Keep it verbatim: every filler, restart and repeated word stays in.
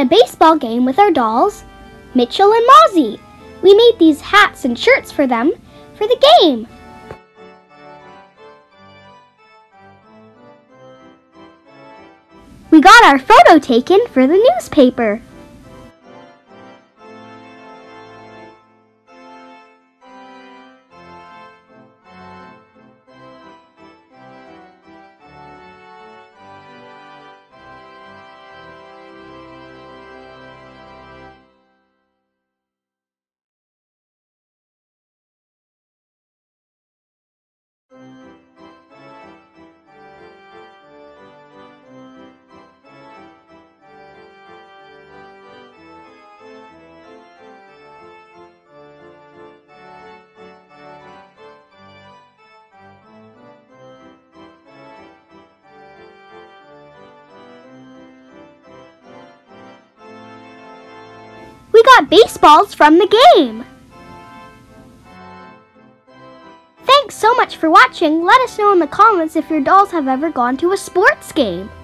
baseball game with our dolls, Mitchell and Mazzy. We made these hats and shirts for them for the game. We got our photo taken for the newspaper. We got baseballs from the game. Thanks so much for watching. Let us know in the comments if your dolls have ever gone to a sports game.